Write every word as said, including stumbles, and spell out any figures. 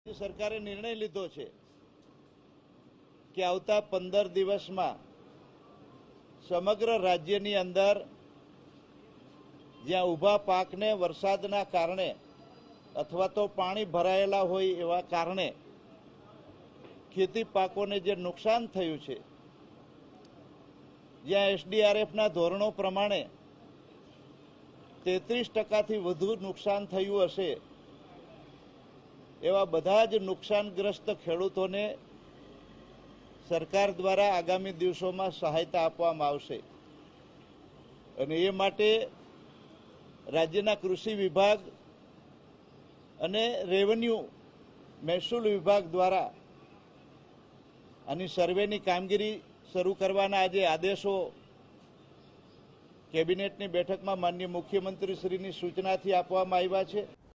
સરકારે નિર્ણય લીધો છે કે આવતા પંદર દિવસમાં સમગ્ર રાજ્યની અંદર જ્યાં ઊભા પાકને વરસાદના કારણે અથવા તો પાણી ભરાયેલા હોય એવા કારણે ખેતી પાકોને જે નુકસાન થયું છે, જ્યાં એસડીઆરએફના ધોરણો પ્રમાણે તેત્રીસ ટકાથી વધુ નુકસાન થયું હશે એવા બધા જ નુકસાનગ્રસ્ત ખેડૂતોને સરકાર દ્વારા આગામી દિવસોમાં સહાયતા આપવામાં આવશે અને એ માટે રાજ્યના કૃષિ વિભાગ અને રેવન્યુ મહેસૂલ વિભાગ દ્વારા આની સર્વેની કામગીરી શરૂ કરવાના આજે આદેશો કેબિનેટની બેઠકમાં માનનીય મુખ્યમંત્રીશ્રીની સૂચનાથી આપવામાં આવ્યા છે।